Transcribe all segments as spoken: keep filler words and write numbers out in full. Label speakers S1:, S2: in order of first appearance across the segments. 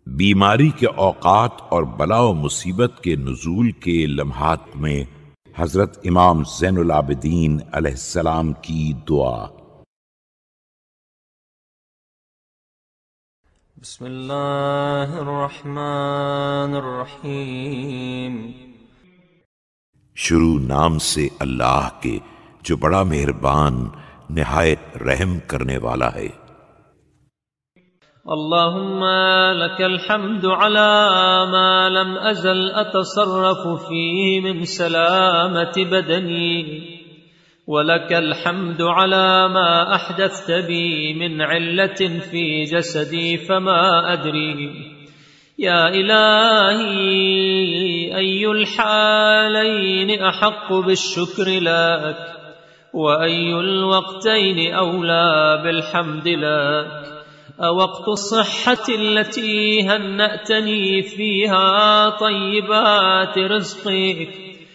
S1: बीमारी के औकात और बला व मुसीबत के नुज़ूल के लम्हात में हजरत इमाम ज़ैनुल आबिदीन अलैहिस्सलाम की दुआ।
S2: बिस्मिल्लाहिर्रहमानिर्रहीम।
S1: शुरू नाम से अल्लाह के जो बड़ा मेहरबान निहायत रहम करने वाला है।
S2: अल्लाहुम्मा लकल हम्दु अला मा लम अज़ल अतसर्रफु फीहि मिन सलामति बदनी वलकल हम्दु अला मा अहदثت बी मिन इल्लतिन फी जसदी फमा अदरी या इलाही अय्युल हालैन अहक्कु बिश्शुक्रि लक व अय्युल वक्तैन औला बिलहम्दि लक अवक्त الصحة التي هنأتني فيها طيبات رزقك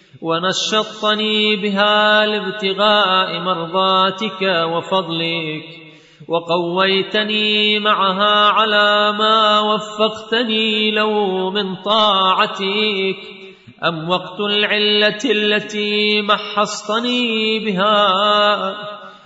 S2: ونشطني بها لابتغاء مرضاتك وفضلك وقويتني معها على ما وفقتني له من طاعتك أم وقت العلة التي محصتني بها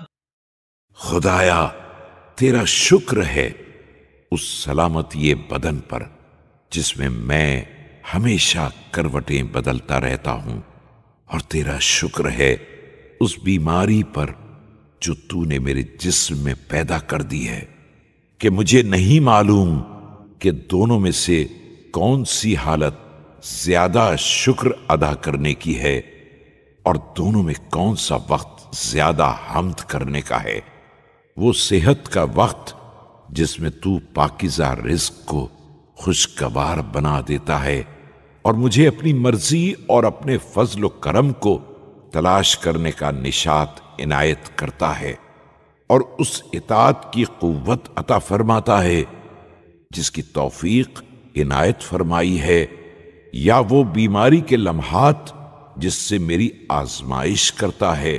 S1: खुदाया तेरा शुक्र है उस सलामत ये बदन पर जिसमें मैं हमेशा करवटें बदलता रहता हूं, और तेरा शुक्र है उस बीमारी पर जो तूने मेरे जिस्म में पैदा कर दी है कि मुझे नहीं मालूम कि दोनों में से कौन सी हालत ज्यादा शुक्र अदा करने की है और दोनों में कौन सा वक्त ज्यादा हम्द करने का है। वो सेहत का वक्त जिसमें तू पाकिज़ा रिज़्क को खुशगवार बना देता है और मुझे अपनी मर्जी और अपने फजल व करम को तलाश करने का निशात इनायत करता है, और उस इताअत की कुव्वत अता फरमाता है जिसकी तौफीक इनायत फरमाई है, या वो बीमारी के लम्हात जिससे मेरी आजमाइश करता है।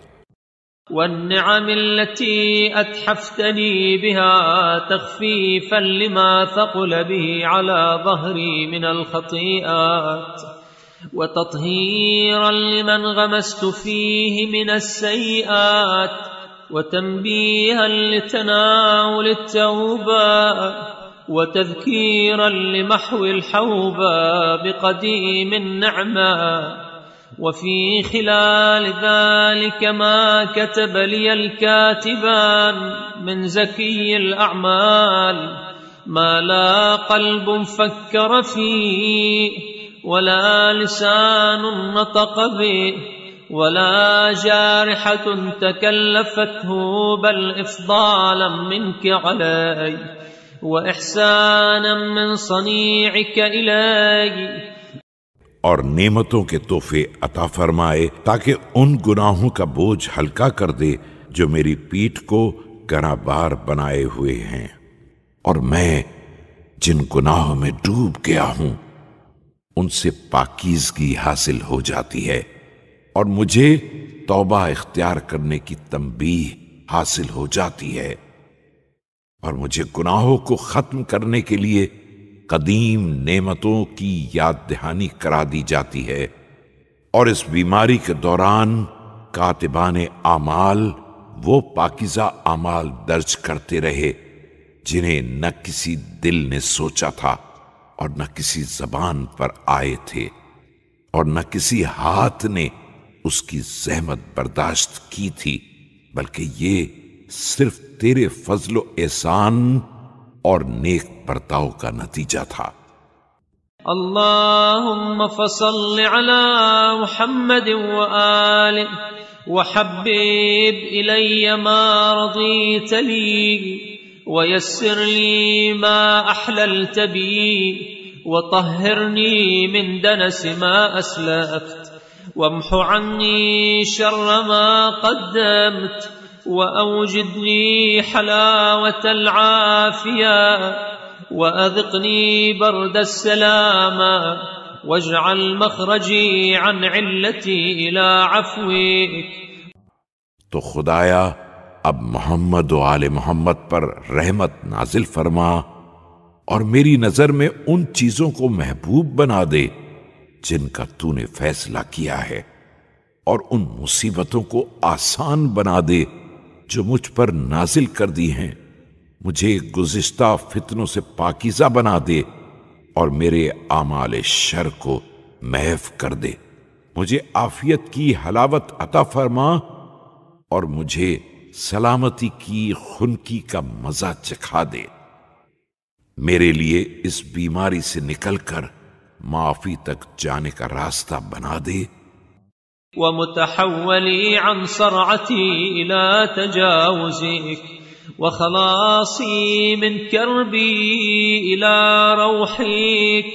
S2: والنعم التي أتحفتني بها تخفيفا لما ثقل به على ظهري من الخطيئات وتطهيرا لمن غمست فيه من السيئات وتنبيها لتناول التوبة وتذكيرا لمحو الحوبة بقديم النعمة وفي خلال ذلك ما كتب لي الكاتبان من زكي الأعمال ما لا قلب فكر فيه ولا لسان نطق به ولا جارحة تكلفته بل إفضالا منك علي وإحسانا من صنيعك إلي
S1: और नेमतों के तोहफे अता फरमाए ताकि उन गुनाहों का बोझ हल्का कर दे जो मेरी पीठ को गनाबार बनाए हुए हैं, और मैं जिन गुनाहों में डूब गया हूं उनसे पाकीज़गी हासिल हो जाती है, और मुझे तौबा इख्तियार करने की तंबीह हासिल हो जाती है, और मुझे गुनाहों को खत्म करने के लिए कदीम नेमतों की याद दहानी करा दी जाती है। और इस बीमारी के दौरान कातिबाने आमाल वो पाकिज़ा आमाल दर्ज करते रहे जिन्हें न किसी दिल ने सोचा था और न किसी जबान पर आए थे और न किसी हाथ ने उसकी ज़हमत बर्दाश्त की थी, बल्कि ये सिर्फ तेरे फजलो एहसान और नेक बर्ताव का नतीजा था।
S2: अल्लाहुम्मा फसल्लि अला मुहम्मद व आलिहि व हब्बिब इलय्या मा रदीत ली व यस्सिर ली मा अहलल्त बी व तह्हिरनी मिन दनस मा अस्लफ्त वम्हु अन्नी शर्र मा क़द्दम्त وأوجدني حلاوة العافية وأذقني برد السلامة واجعل مخرجي عن علتي إلى عفوك।
S1: तो खुदाया अब मोहम्मद व आले मोहम्मद पर रहमत नाजिल फरमा और मेरी नजर में उन चीजों को महबूब बना दे जिनका तूने फैसला किया है, और उन मुसीबतों को आसान बना दे जो मुझ पर नाजिल कर दी हैं। मुझे गुज़िश्ता फितनों से पाकीज़ा बना दे और मेरे आमाल शर को महफ कर दे। मुझे आफियत की हलावत अता फरमा और मुझे सलामती की खुनकी का मजा चखा दे। मेरे लिए इस बीमारी से निकलकर माफी तक जाने का रास्ता बना दे।
S2: वमुतहव्वली अन सरअती इला तजावुज़िक वखलासी मिन कर्बी इला रौहिक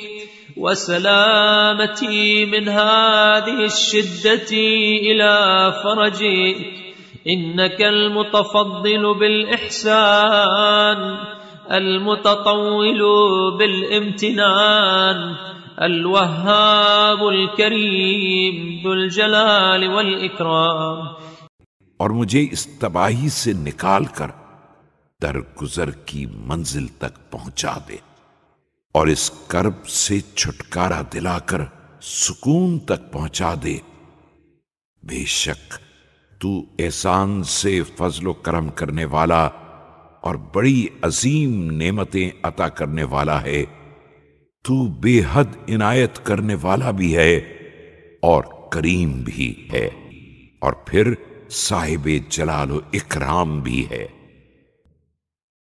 S2: वसलामती मिन हादिहि शिद्दती इला फरजिक इन्नकल मुतफद्दिलु बिल इहसान अलमुततव्विलु बिल इम्तिनान अल-वह्हाबुल करीम दुल जलाल वल इकराम।
S1: और मुझे इस तबाही से निकाल कर दरगुजर की मंजिल तक पहुंचा दे और इस कर्ब से छुटकारा दिलाकर सुकून तक पहुंचा दे। बेशक तू एहसान से फजलो करम करने वाला और बड़ी अजीम नेमतें अता करने वाला है। तू बेहद इनायत करने वाला भी है और करीम भी है, और फिर साहिबे जलाल व इकराम भी है।